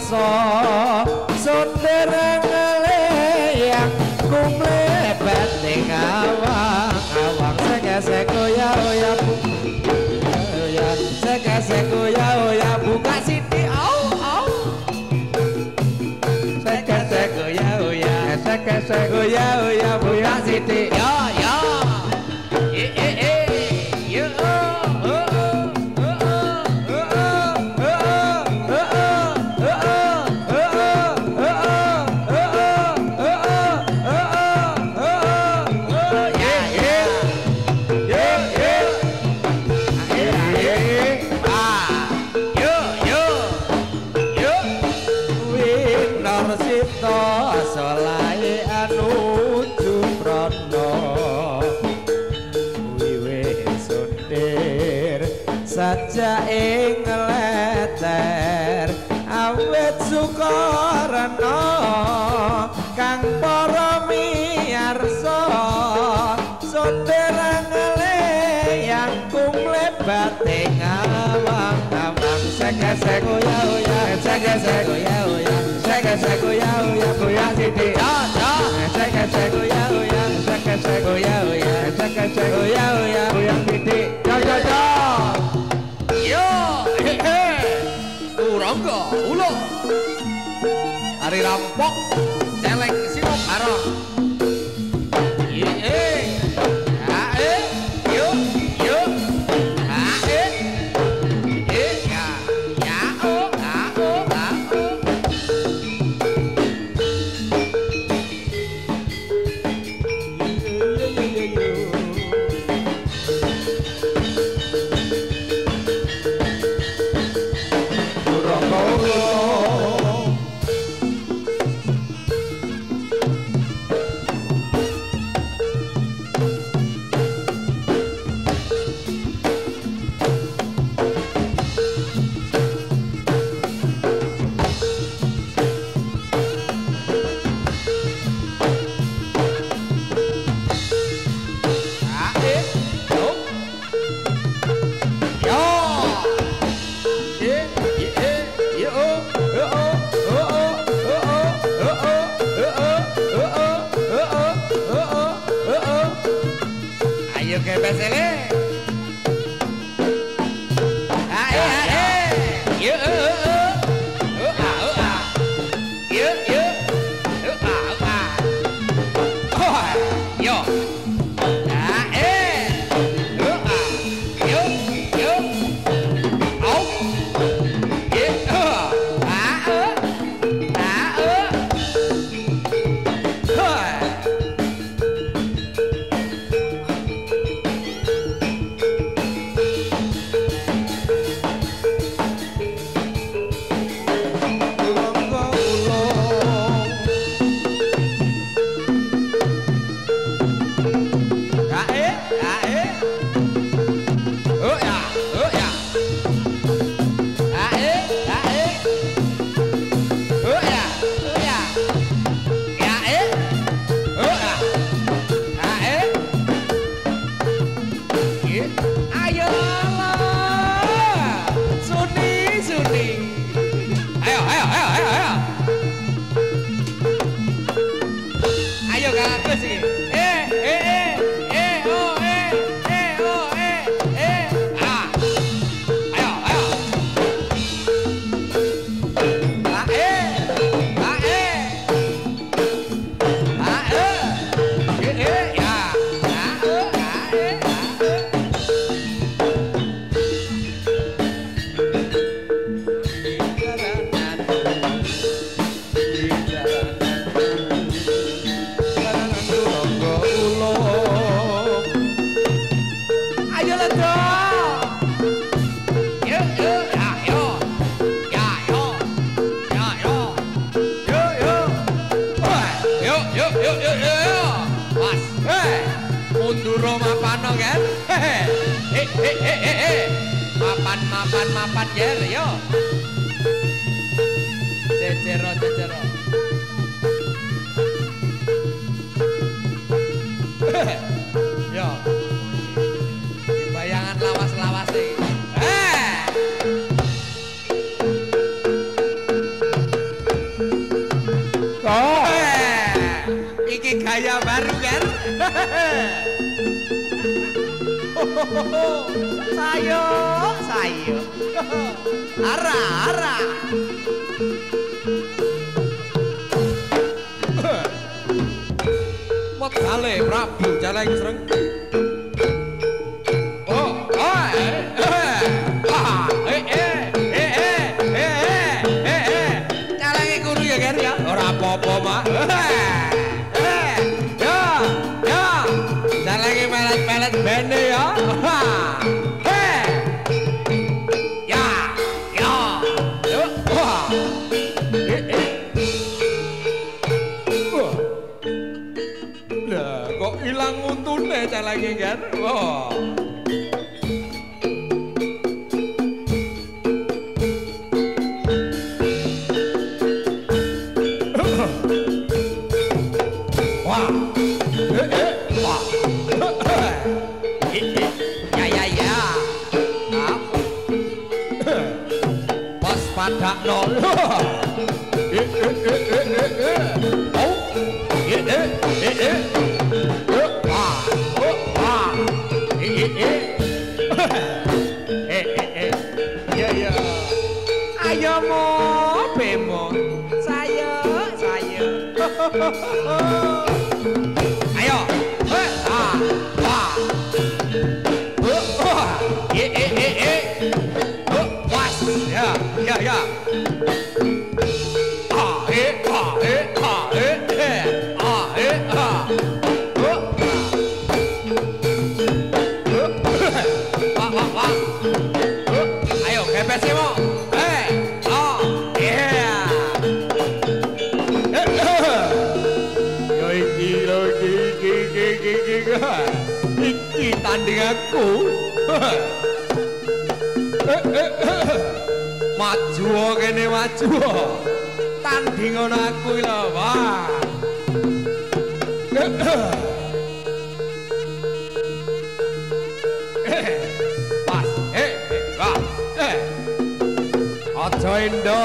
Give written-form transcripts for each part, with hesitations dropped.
arso sonderang yang kumle penting awang sek goyah goyah sek goyah buka siti au sek goyah buka siti yo saja ing leter awet Sukarno kang para miyarsa sonderang yang kumle bating awang sek goyah goyah siti sek goyah goyah siti yo urangga ulo hari rampok celeng sinop barong mapan yer yo cecero yo bayangan lawas sih Sayo, sayo. Ara, ara. Modale Prabu Jaleng Sreng. Oh, Jalenge guru ya Ger ya. Ora apa-apa, Mak. Ya. Jalenge melet-melet bene ya. Ilang untune calenge kan. Wah. Wah. Wah. Ya. Pas padakno. Oh. Ya. Ayo mo bemo. Sayo. Ayo. Was. Ya. Ayo kepesi mo. Yo iki tanding aku. Maju kene maju. Tanding ana aku lho, wah. Pas, wah. Aja endo.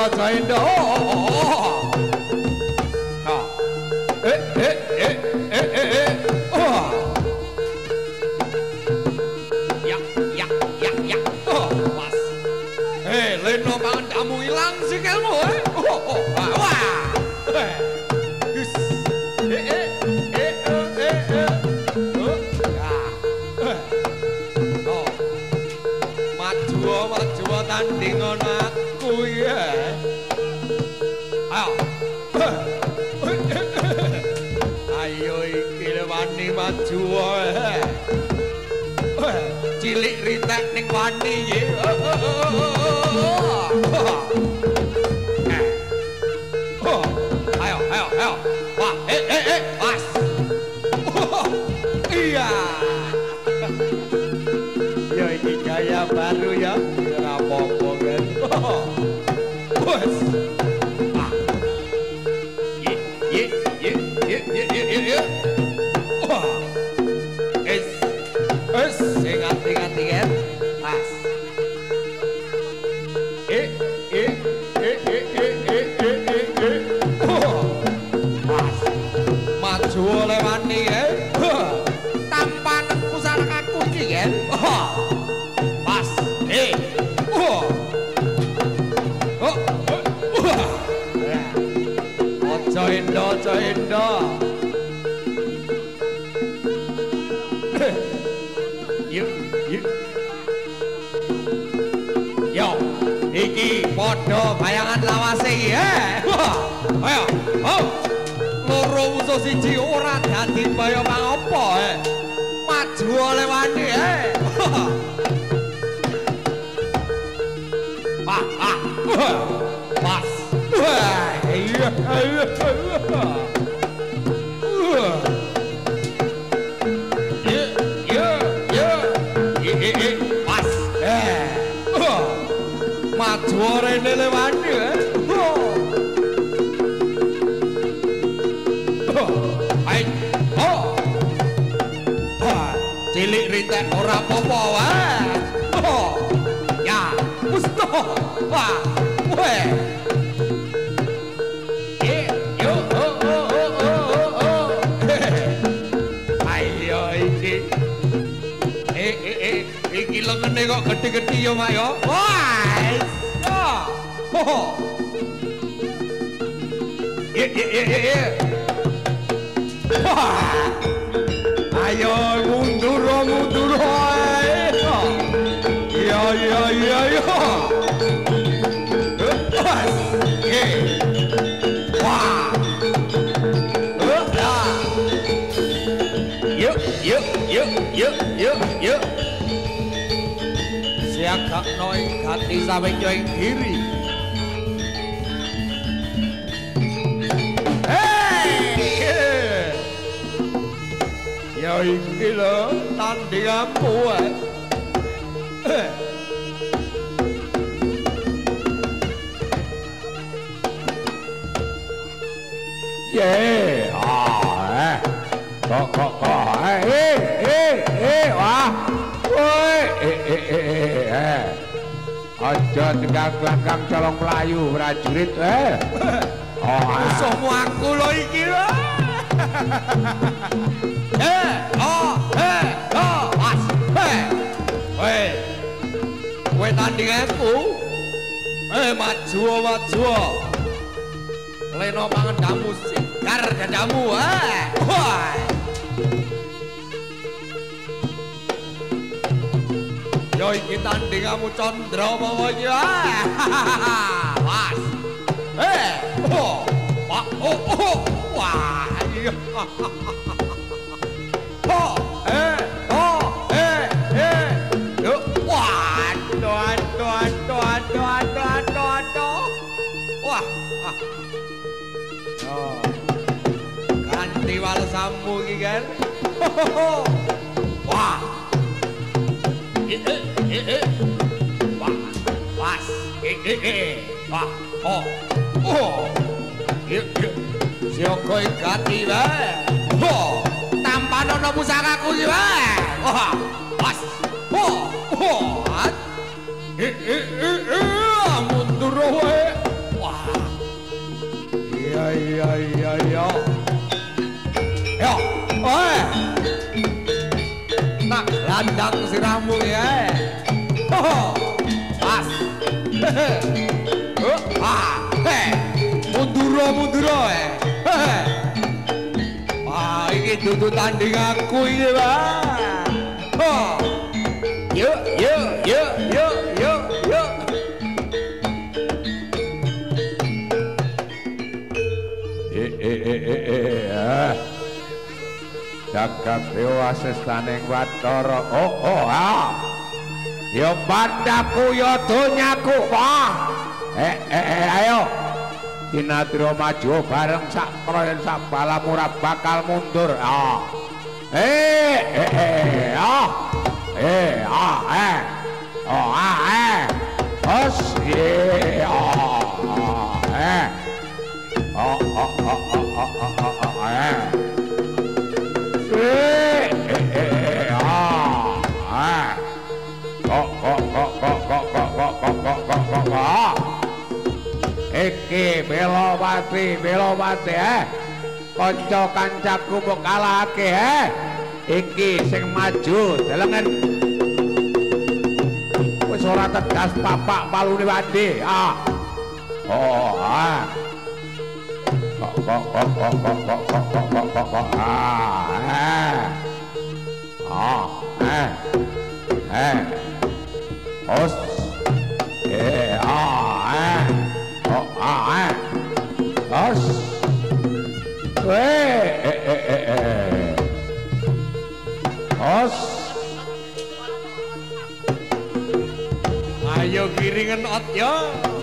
Ya. Pas. Leno mangan kamu ilang sikilmu, wah. Gus. Maju tanding ana aku ya. Ayo iki wani maju wae. Cilik ritek ning wani ye. Ayo. Wah, pas. Iya. Ya iki gaya baru ya. Ora apa-apa kan. Wes. Ye. Wah. Sing ati-ati kan. Pas. Pas. Maju oleh wani ya. Tampan pusarakaku iki kan. Pas. Ojo endo. Yuk. Yo, iki padha bayangan lawase iki. Ayo. Loro musuh siji ora dadi baya pangapa. Maju oleh wani. Pas. Iya. Pas. Maju rene lewani. Cilik ritek ora apa-apa wae. Ya, musto. Wah. Weh. Yo. Ayo gede-gede yo mak yo. Wes. Yo. Ho. Ye. Wah. Ayo mundur ae. Yo. Wah. Yuk. Siagak noing gati sampe nyoing diri. Ya iki lho tandinganmu Kok wah woi aja tinggal-tinggal colong melayu prajurit musuhmu aku lho iki mas kowe tandinganku maju leno mangan kamu sigar dadamu yo iki tandinganmu Candra apa iki mas wah iya yuk wah wah ganti walesamu iki kan wah wah pas wah yuk sioko gati wae tanpa nono pusakaku iki wae wah pas mundur wae wah iya yo tak landang siramu ya pas mundur iki dudu tandinganku iki yuk jagat dewa sestaning Watara yo bandaku yo donyaku wah ayo Sinatria maju bareng sak kroyen sak balam ora bakal mundur iki Belowati kanca kancaku mbok kalahake iki sing maju delengen wis ora tegas papak palune wandi ayo giringan ot yo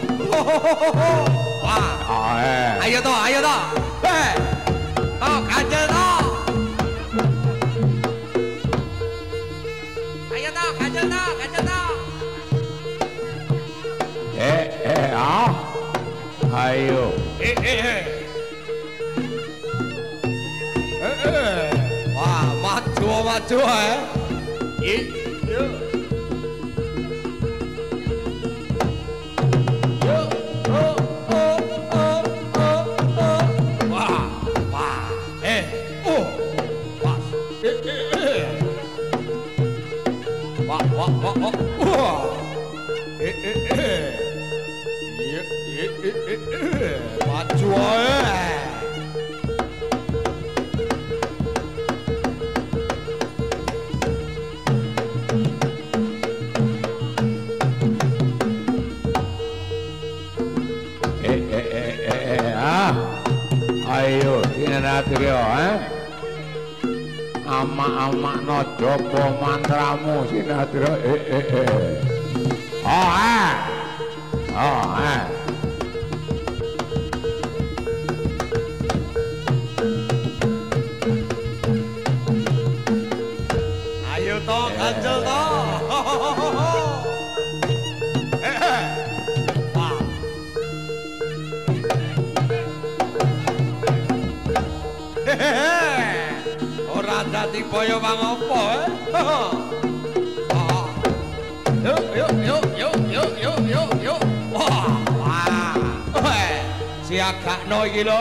wah ayo to ganjel to ayo wah maju wah Maju ae. Ayo Sinatrio ama-ama no jopo mantramu Sinatrio Ayo to Ganjel to. Ora dadi boyo pangopo Yuk. Wah. Siagakno iki lho.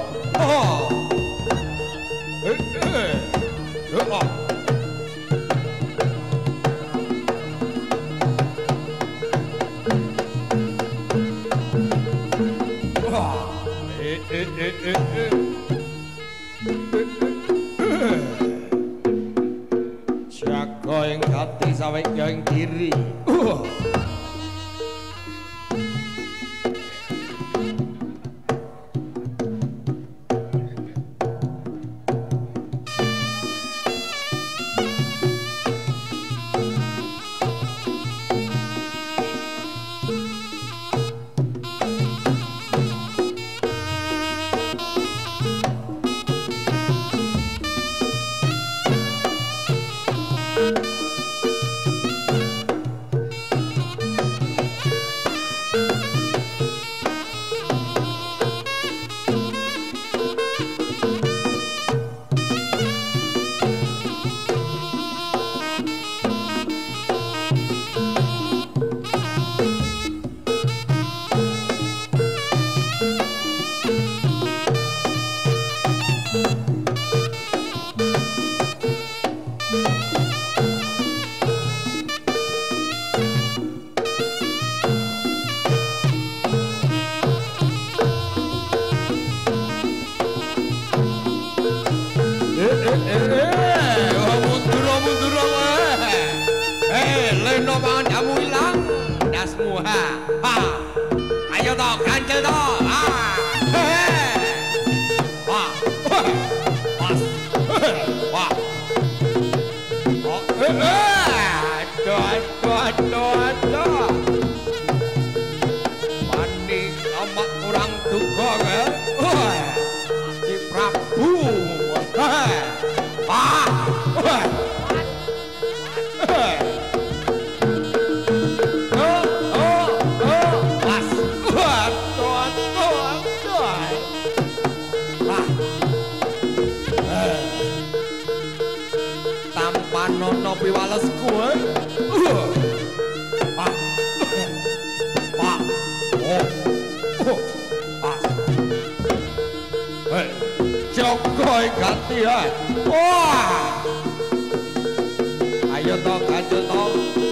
Jaga ing ati sawek ya ing kiri. Mundur leno pangan jamu ilang dasmu ha. Ayo to Ganjel to. Mandi amat kurang duga ke. Si Prabu. Tampanono piwalesku Joko ganti wah ayo to Ganjel to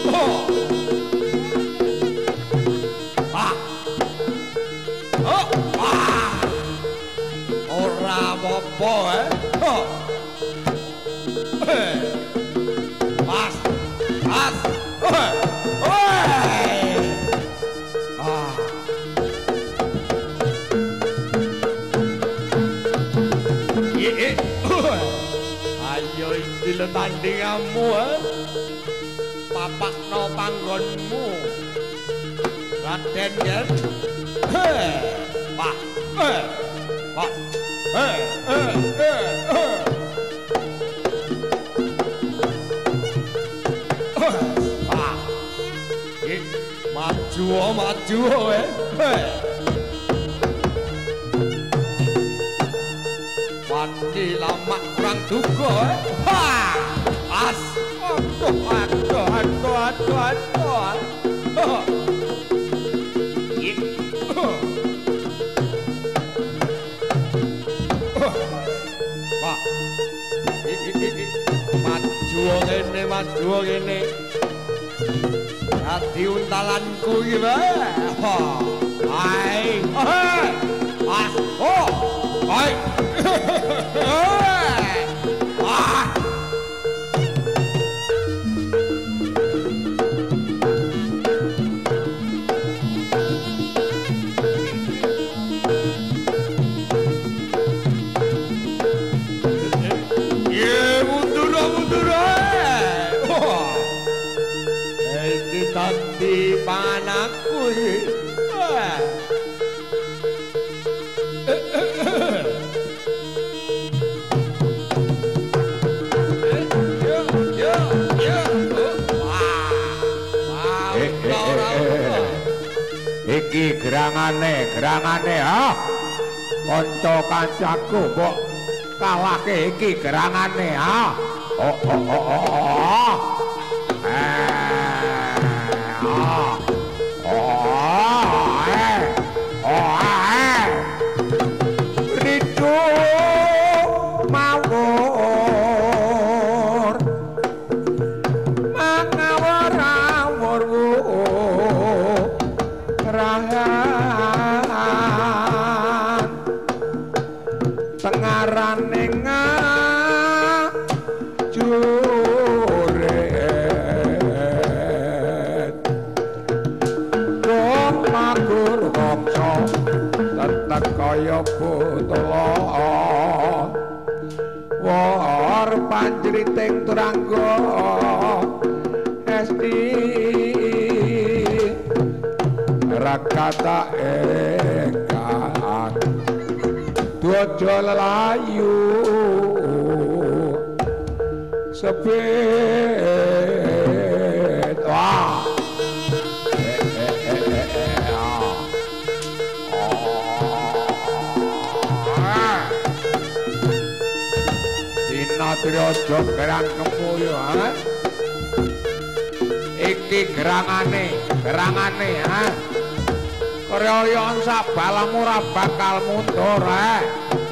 ora apa-apa pas ayo iki lho tandinganmu papakno panggonmu Raden Yen Pak maju Wandi lama kurang duga pas maju ngene dadi untalanku iki wae. Hai. Wah. Ye mundur mundur. Wah. Iki tadi panakku iki. Wah. Iki gerangane ha. Kanca kancaku mbok kalahke iki gerangane ha. Oh. Ridu mawur mangawur rahan tengarane ngajuret wong magur wongso tetek kaya butala war panjriting turangga esti rakata ekan dojo lelayu sepet wah Dinatrio gerang kemuyo ha iki gerangane ha Krioyon sak balamu ora bakal mundur ha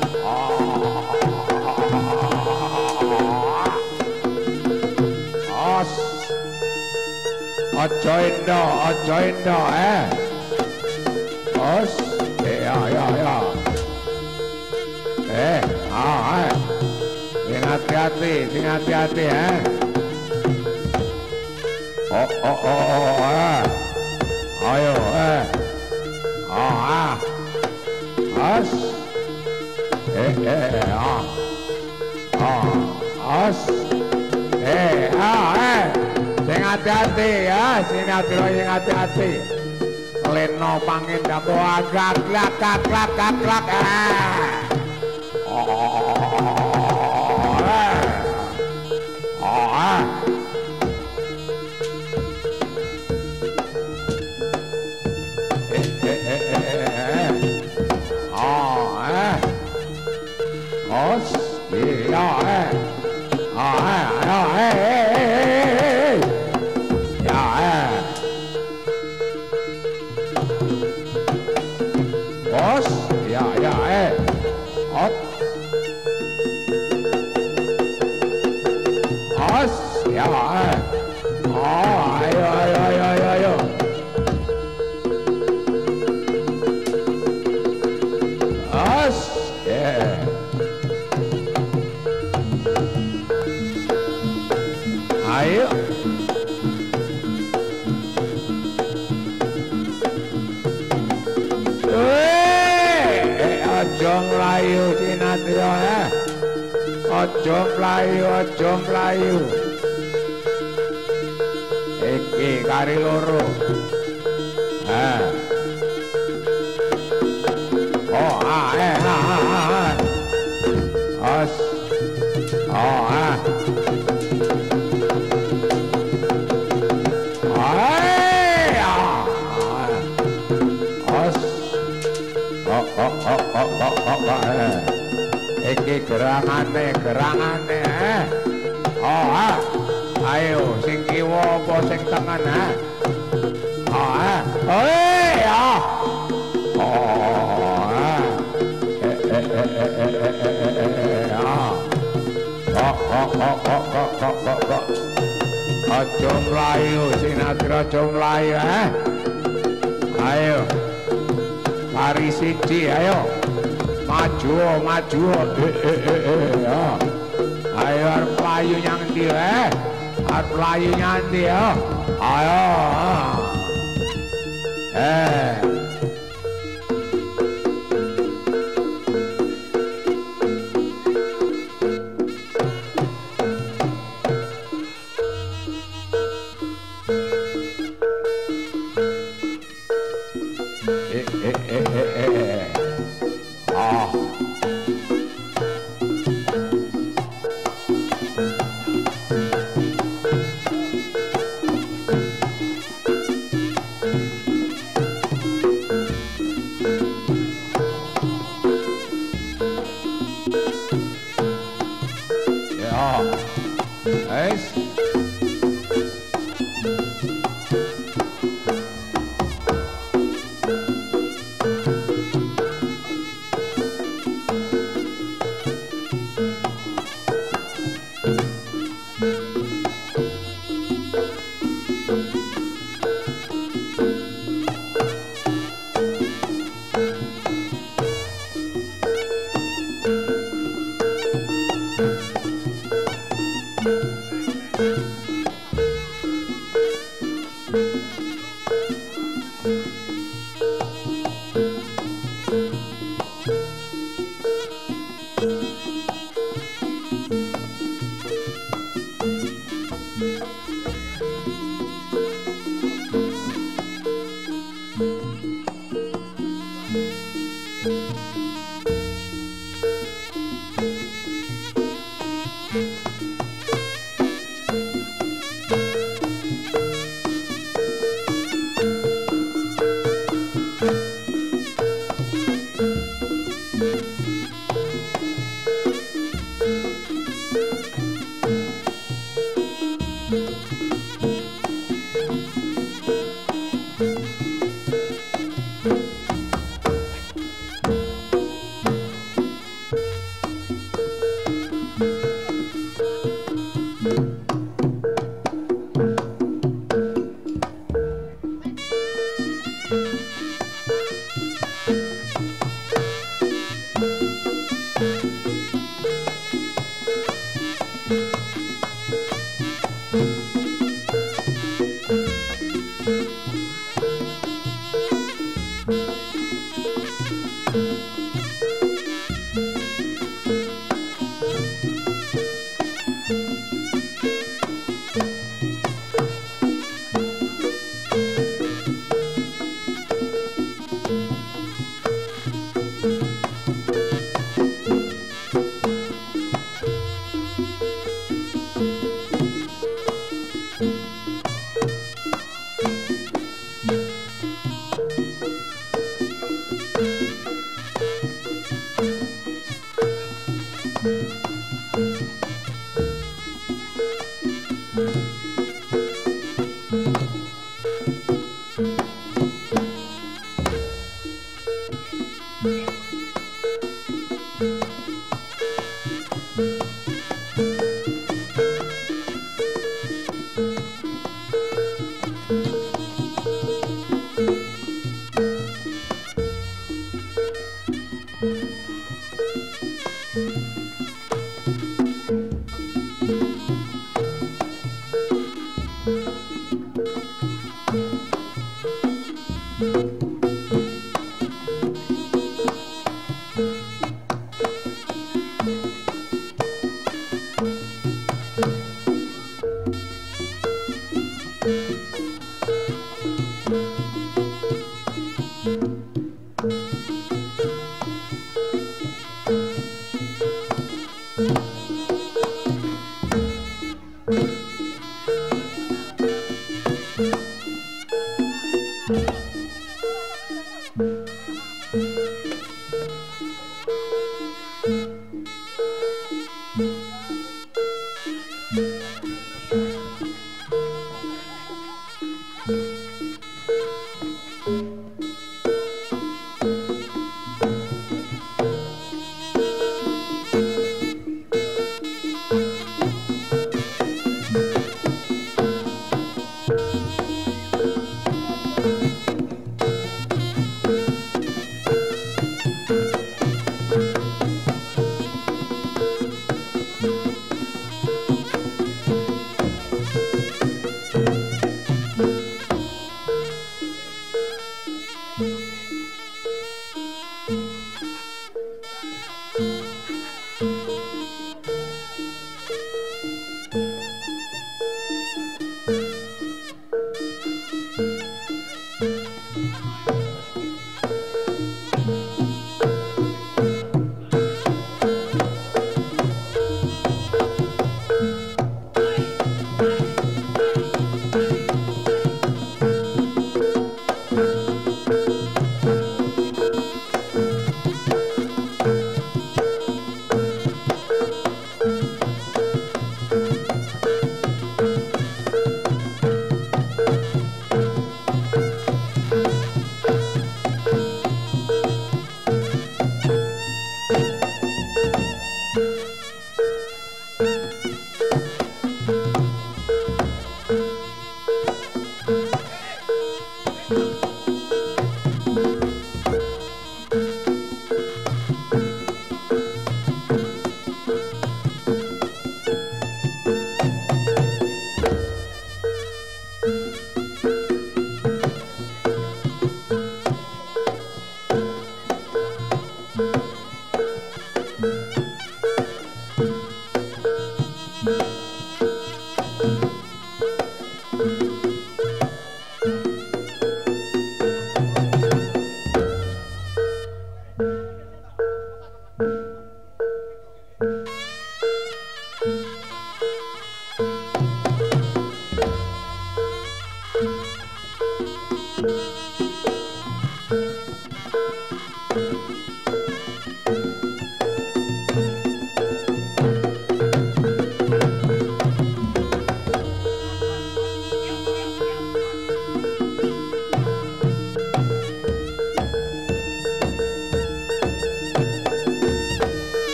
os aja endo os ya sing hati-hati ayo as as sing hati-hati ya sing hati-hati leno pangendamu agak Aja mlayu iki kari loro as iki gerangane ayo sing kiwa apa sing tengen aja mlayu sinatri aja mlayu ayo kari siji ayo maju maju ya. Ayo arep layu nyang ndi arep layu nyang ndi ya. Ayo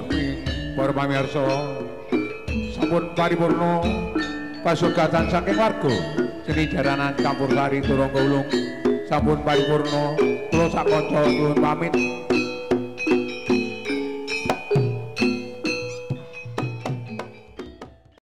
para pamirsa sampun paripurna pasugatan saking warga seni jaranan campursari Turangga Ulung sampun paripurna kula sak kanca nyuwun pamit